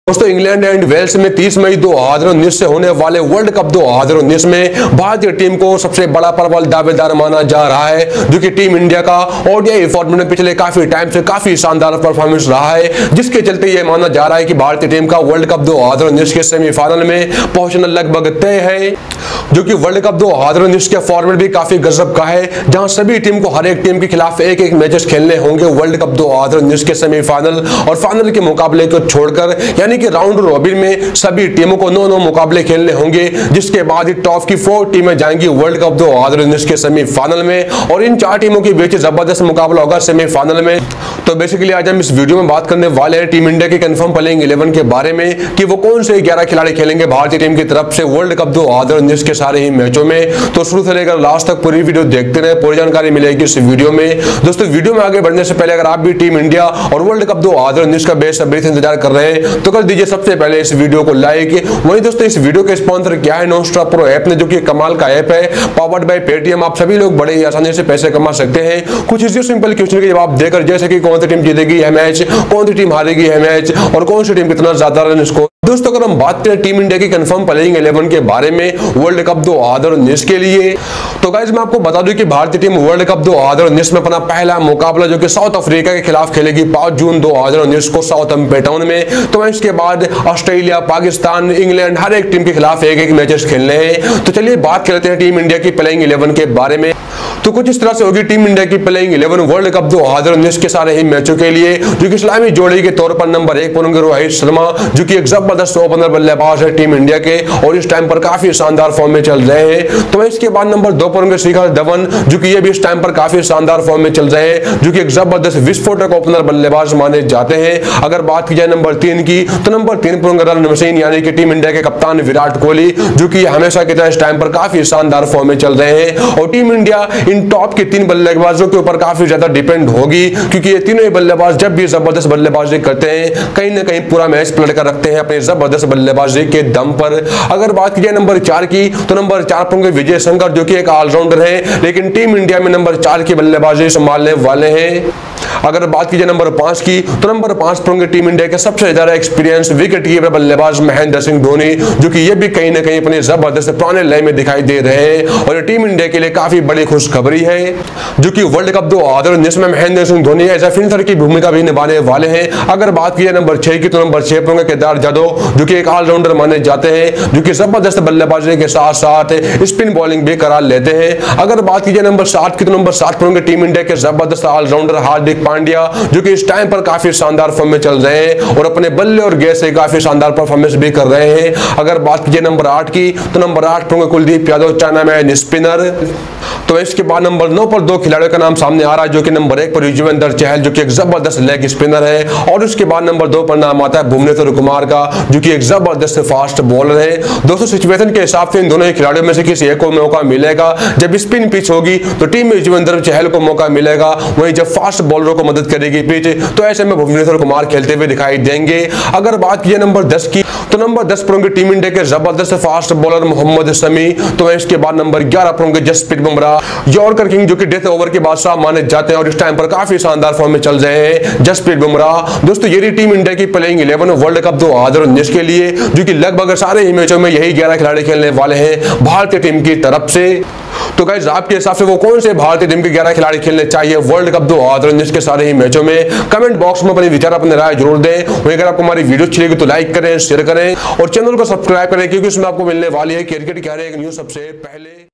दोस्तों England and Wales में 30 मई 2019 से होने वाले वर्ल्ड कप 2019 में भारतीय टीम को सबसे बड़ा प्रबल दावेदार माना जा रहा है, जो कि टीम इंडिया का ओडीआई फॉर्मेट में पिछले काफी टाइम से काफी शानदार परफॉर्मेंस रहा है, जिसके चलते यह माना जा रहा है कि भारतीय टीम का वर्ल्ड कप 2019 के सेमीफाइनल में पहुंचना लगभग तय है। जो कि वर्ल्ड कप 2019 के फॉर्मेट भी काफी गजब का है, जहां सभी टीम को हर एक टीम के खिलाफ एक एक मैचेस खेलने होंगे वर्ल्ड कप 2019 के सेमीफाइनल और फाइनल के मुकाबले को छोड़कर, यानी कि राउंड रॉबिन में सभी टीमों को 9-9 मुकाबले खेलने होंगे, जिसके बाद ही टॉप की 4 टीमें जाएंगी वर्ल्ड कप 2019 के सेमीफाइनल में और इन 4 टीमों के बीच जबरदस्त मुकाबला होगा सेमीफाइनल में। तो बेसिकली आज हम इस वीडियो में बात करने वाले हैं टीम इंडिया के कंफर्म प्लेइंग 11 के बारे में कि वो कौन से 11 खिलाड़ी खेलेंगे भारतीय टीम की तरफ से वर्ल्ड कप 2019 के सारे ही मैचों में। तो शुरू से लेकर लास्ट तक पूरी वीडियो देखते रहे, पूरी जानकारी मिलेगी इस वीडियो में। दोस्तों वीडियो में आगे बढ़ने से पहले अगर आप भी टीम इंडिया और वर्ल्ड कप 2019 का बेसब्री से इंतजार कर रहे हैं तो कर दीजिए सबसे पहले इस वीडियो को लाइक। वहीं दोस्तों इस वीडियो के स्पॉन्सर क्या है, नॉनस्टॉप प्रो ऐप ने, जो कि कमाल का ऐप है, पावर्ड बाय पेटीएम। आप सभी लोग बड़े ही आसानी से पैसे कमा सकते हैं कुछ इसी सिंपल क्वेश्चन के जवाब देकर, जैसे कि कौन सी टीम जीतेगी यह मैच, कौन सी टीम हारेगी यह मैच और कौन सी टीम कितना ज्यादा रन स्कोर। दोस्तों अगर हम बात करें टीम इंडिया की कंफर्म प्लेइंग 11 के बारे में वर्ल्ड कप 2019 के लिए, तो गाइस मैं आपको बता दूं कि भारतीय टीम वर्ल्ड कप 2019 में अपना पहला मुकाबला जो कि साउथ अफ्रीका के खिलाफ खेलेगी 5 जून 2019 को साउथहैम्पटन में। तो इसके बाद ऑस्ट्रेलिया, पाकिस्तान, इंग्लैंड हर एक टीम के खिलाफ एक एक मैचेस खेलने हैं। तो चलिए बात करते हैं टीम इंडिया की प्लेइंग 11 के बारे में। तो कुछ इस तरह से होगी टीम इंडिया की प्लेइंग 11 वर्ल्ड कप 2019 के सारे ही मैचों के लिए, जो कि इस्लामी जोड़ी के तौर पर नंबर 1 पर होंगे रोहित शर्मा, जो कि एक जबरदस्त ओपनर बल्लेबाज है टीम इंडिया के और इस टाइम पर काफी शानदार फॉर्म में चल रहे हैं। तो इसके बाद नंबर 2 पर होंगे शिखर धवन, जो कि ये भी इस टाइम पर काफी शानदार फॉर्म में चल रहे हैं, जो कि एक जबरदस्त विस्फोटक ओपनर बल्लेबाज माने जाते हैं। अगर बात की जाए नंबर 3 की, तो नंबर 3 पर होंगे रन मशीन, यानी कि टीम इंडिया के कप्तान विराट कोहली, जो कि हमेशा की तरह इस टाइम पर काफी शानदार फॉर्म में चल रहे हैं और टीम इंडिया इन टॉप के 3 बल्लेबाजों के ऊपर काफी ज्यादा डिपेंड होगी, क्योंकि ये तीनों ही बल्लेबाज जब भी जबरदस्त बल्लेबाजी करते हैं कहीं ना कहीं पूरा मैच पलट कर रखते हैं अपने जबरदस्त बल्लेबाजी के दम पर। अगर बात की जाए नंबर 4 की, तो नंबर 4 पर होंगे विजय शंकर, जो कि एक ऑलराउंडर है, लेकिन टीम इंडिया में नंबर 4 की बल्लेबाजी संभालने वाले हैं। अगर बात की जाए नंबर 5 की, तो नंबर 5 पर होंगे टीम इंडिया के सबसे ज्यादा एक्सपीरियंस विकेट कीपर बल्लेबाज महेंद्र सिंह धोनी, जो कि ये भी कहीं ना कहीं अपने जबरदस्त पुराने लय में दिखाई दे रहे हैं और टीम इंडिया के लिए काफी बड़ी खुशखबरी है, जो कि वर्ल्ड कप 2019 में Mahendra Singh Dhoni as a finisher की भूमिका भी निभाने वाले हैं। अगर बात की जाए नंबर 6 की, तो नंबर 6 पर होंगे केदार जाधव, जो कि एक ऑलराउंडर माने जाते हैं, जो कि जबरदस्त बल्लेबाजी के साथ साथ स्पिन बॉलिंग भी करा लेते हैं। अगर बात की जाए नंबर 7 की, तो नंबर 7 पर होंगे टीम इंडिया के जबरदस्त ऑलराउंडर हार्दिक पांड्या, जो कि इस टाइम पर काफी शानदार फॉर्म में चल रहे हैं और अपने बल्ले और गेंद से काफी शानदार परफॉर्मेंस भी कर रहे हैं। अगर बात कीजिए नंबर 8 की, तो नंबर 8 पर होंगे Kuldeep Yadav, chinaman spinner. तो इसके बाद नंबर 9 पर 2 खिलाड़ियों का नाम सामने आ रहा है, जो कि नंबर 1 पर युजवेंद्र चहल, जो कि एक जबरदस्त लेग स्पिनर है, और उसके बाद नंबर 2 पर नाम आता है भुवनेश्वर कुमार का, जो कि एक जबरदस्त फास्ट बॉलर है। दोस्तों सिचुएशन के हिसाब से इन दोनों ही खिलाड़ियों में से किसी एक को मौका मिलेगा। जब स्पिन पिच होगी तो टीम में युजवेंद्र चहल को मौका मिलेगा, वहीं जब फास्ट बॉलरों को मदद करेगी पिच तो ऐसे में भुवनेश्वर कुमार खेलते हुए दिखाई देंगे। अगर बात की नंबर 10 की, तो नंबर 10 पर होंगे टीम इंडिया के जबरदस्त फास्ट बॉलर मोहम्मद शमी। तो इसके बाद नंबर 11 पर होंगे जसप्रीत बुमराह, यॉर्कर किंग, जो कि डेथ ओवर के बादशाह माने जाते हैं और इस टाइम पर काफी शानदार फॉर्म में चल रहे हैं जसप्रीत बुमराह। दोस्तों ये टीम इंडिया की प्लेइंग 11 वर्ल्ड कप 2019 के लिए, जो कि लगभग सारे ही मैचों में यही 11 खिलाड़ी खेलने वाले हैं भारतीय टीम की तरफ से। तो गाइस आपके हिसाब से वो कौन से भारतीय टीम के 11 खिलाड़ी खेलने चाहिए वर्ल्ड कप 2019 के सारे ही मैचों में? कमेंट बॉक्स में अपने विचार, अपने राय जरूर दें। वहीं अगर आपको हमारी वीडियो अच्छी लगी तो लाइक करें, शेयर करें और चैनल को सब्सक्राइब करें, क्योंकि उसमें आपको मिलने वाली है क्रिकेट की हर एक न्यूज सबसे पहले।